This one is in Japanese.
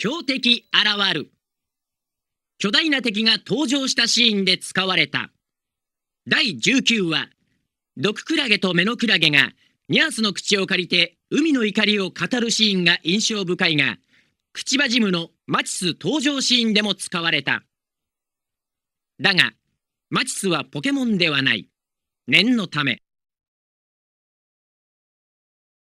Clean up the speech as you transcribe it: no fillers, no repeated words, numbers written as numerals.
強敵現る。巨大な敵が登場したシーンで使われた。第19話、毒クラゲとメノクラゲがニャースの口を借りて海の怒りを語るシーンが印象深いが、クチバジムのマチス登場シーンでも使われた。だが、マチスはポケモンではない。念のため。